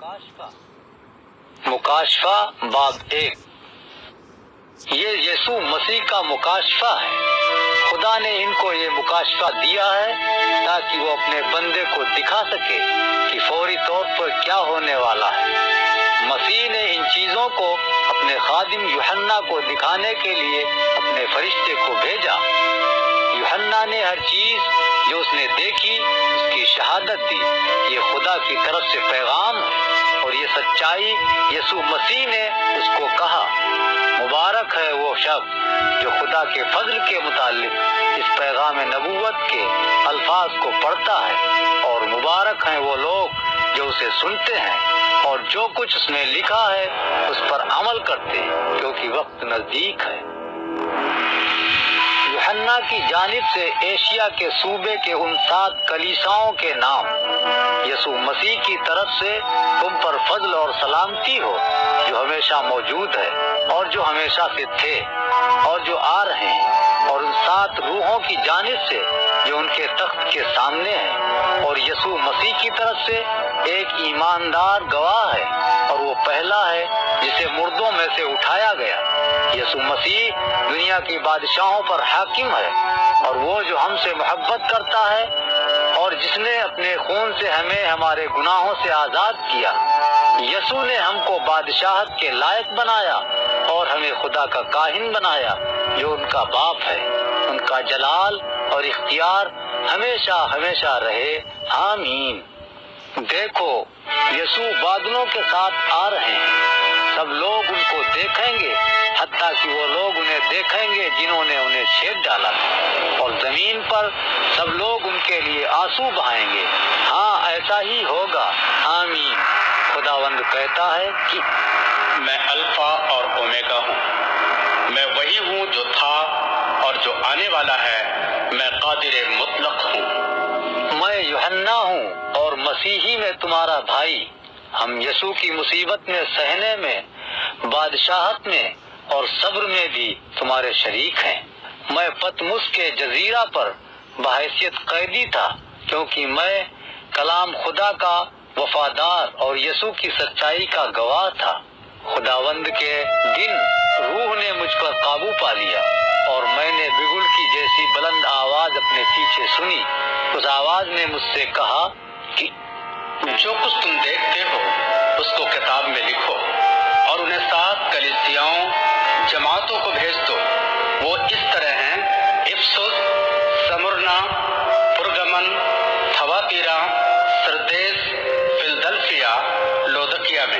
مکاشفہ باب 1۔ یہ یسوع مسیح کا مکاشفہ ہے۔ خدا نے ان کو یہ مکاشفہ دیا ہے تاکہ وہ اپنے بندے کو دکھا سکے کہ فوری طور پر کیا ہونے والا ہے۔ مسیح نے ان چیزوں کو اپنے خادم یوحنا کو دکھانے کے لیے اپنے فرشتے کو بھیجا۔ یوحنا نے ہر چیز جو اس نے دیکھی اس کی شہادت دی۔ یہ خدا کی طرف سے پیغام ہے اور یہ سچائی یسوع مسیح نے اس کو کہا۔ مبارک ہے وہ شخص جو خدا کے فضل کے متعلق اس پیغام نبوت کے الفاظ کو پڑھتا ہے، اور مبارک ہیں وہ لوگ جو اسے سنتے ہیں اور جو کچھ اس میں لکھا ہے اس پر عمل کرتے ہیں، کیونکہ وقت نزدیک ہے۔ یوحنا کی جانب سے ایشیا کے صوبے کے ان 7 کلیساؤں کے نام۔ یسوع مسیح کی طرف سے تم پر فضل اور سلامتی ہو، جو ہمیشہ موجود ہے اور جو ہمیشہ سے تھے اور جو آ رہے ہیں، اور ان 7 روحوں کی جانب سے جو ان کے تخت کے سامنے ہیں، اور یسوع مسیح کی طرف سے ایک ایماندار گواہ ہے، اور وہ پہلا ہے جسے مردوں میں سے اٹھایا گیا۔ یسوع مسیح دنیا کی بادشاہوں پر حاکم ہے، اور وہ جو ہم سے محبت کرتا ہے اور جس نے اپنے خون سے ہمیں ہمارے گناہوں سے آزاد کیا۔ یسوع نے ہم کو بادشاہت کے لائق بنایا اور ہمیں خدا کا کاہن بنایا جو ان کا باپ ہے۔ ان کا جلال اور اختیار ہمیشہ ہمیشہ رہے، آمین۔ دیکھو، یسوع بادلوں کے ساتھ آ رہے ہیں، سب لوگ ان کو دیکھیں گے، حتیٰ کہ وہ لوگ انہیں دیکھیں گے جنہوں نے انہیں چھید ڈالا، اور زمین پر سب لوگ ان کے لیے آنسو بہائیں گے۔ ہاں، ایسا ہی ہوگا، آمین۔ خداوند کہتا ہے کہ میں الفا اور اومیگا ہوں، میں وہی ہوں جو تھا اور جو آنے والا ہے، میں قادر مطلق ہوں۔ میں یوحنا ہوں اور مسیحی میں تمہارا بھائی۔ ہم یسوع کی مصیبت میں سہنے میں، بادشاہت میں اور صبر میں بھی تمہارے شریک ہیں۔ میں پتمس کے جزیرہ پر بحیثیت قیدی تھا، کیونکہ میں کلام خدا کا وفادار اور یسوع کی سچائی کا گواہ تھا۔ خداوند کے دن روح نے مجھ پر قابو پا لیا، اور میں نے بگل کی جیسی بلند آواز اپنے پیچھے سنی۔ اس آواز نے مجھ سے کہا کہ جو کچھ تم دیکھتے ہو اس کو کتاب میں لکھو، اور انہیں 7 کلیسیاؤں جماعتوں کو بھیج دو۔ وہ اس طرح ہیں: افسس، سمرنا، پرگمن، تھواتیرا، سردیس، فلدلفیا، لودکیا میں۔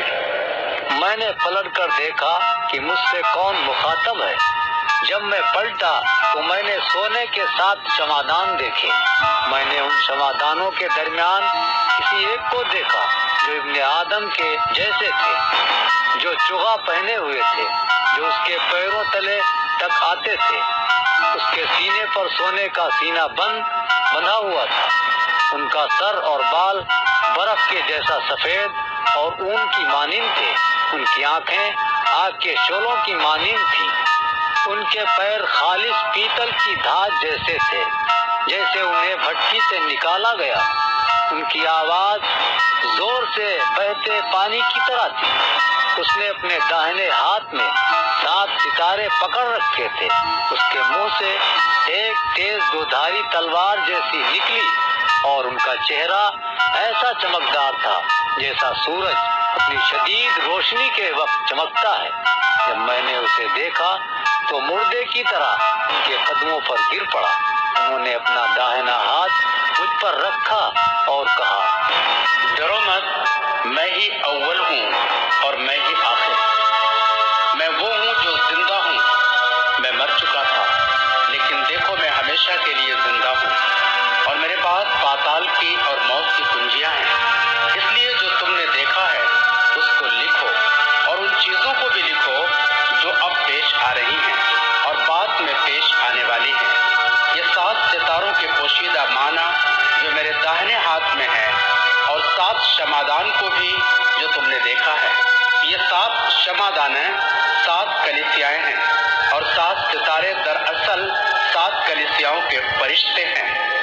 میں نے پلٹ کر دیکھا کہ مجھ سے کون مخاطب ہے۔ جب میں پلٹا تو میں نے سونے کے 7 شمعدان دیکھے۔ میں نے ان شمعدانوں کے درمیان کسی ایک کو دیکھا جو ابن آدم کے جیسے تھے، جو چوغا پہنے ہوئے تھے، جو اس کے پیروں تلے تک آتے تھے۔ اس کے سینے پر سونے کا سینہ بند بندھا ہوا تھا۔ ان کا سر اور بال برف کے جیسا سفید اور اون کی مانند تھے۔ ان کی آنکھیں آگ کے شعلوں کی مانند تھیں۔ ان کے پیر خالص پیتل کی دھات جیسے تھے، جیسے انہیں بھٹی سے نکالا گیا۔ ان کی آواز زور سے بہتے پانی کی طرح تھی۔ اس نے اپنے داہنے ہاتھ میں 7 ستارے پکڑ رکھے تھے۔ اس کے منہ سے ایک تیز دودھاری تلوار جیسی نکلی، اور ان کا چہرہ ایسا چمکدار تھا جیسا سورج اپنی شدید روشنی کے وقت چمکتا ہے۔ جب میں نے اسے دیکھا تو مردے کی طرح ان کے قدموں پر گر پڑا۔ انہوں نے اپنا داہنا ہاتھ مجھ پر رکھا اور کہا، ڈرو مت، میں ہی اول ہوں اور میں ہی آخر۔ میں وہ ہوں جو زندہ ہوں۔ میں مر چکا تھا، لیکن دیکھو میں ہمیشہ کے لیے زندہ ہوں، اور میرے پاس پاتال کی اور موت کی کنجیاں ہیں۔ اس لیے جو تم نے دیکھا ہے اس کو لکھو، اور ان چیزوں کو بھی لکھو جو اب پیش آ رہی ہیں اور بعد میں پیش آنے والی ہیں۔ یہ 7 ستاروں کے پوشیدہ معنی جو میرے داہنے ہاتھ میں ہے، اور 7 شمعدان کو بھی جو تم نے دیکھا ہے۔ یہ 7 شمعدانیں 7 کلیسیائیں ہیں، اور 7 ستارے دراصل 7 کلیسیاؤں کے فرشتے ہیں۔